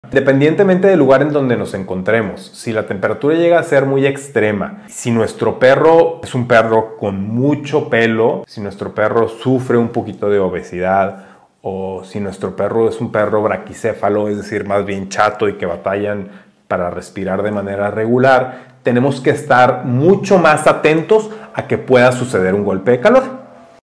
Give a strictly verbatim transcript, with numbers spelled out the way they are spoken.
Independientemente del lugar en donde nos encontremos, si la temperatura llega a ser muy extrema, si nuestro perro es un perro con mucho pelo, si nuestro perro sufre un poquito de obesidad, o si nuestro perro es un perro braquicéfalo, es decir, más bien chato y que batallan para respirar de manera regular, tenemos que estar mucho más atentos a que pueda suceder un golpe de calor.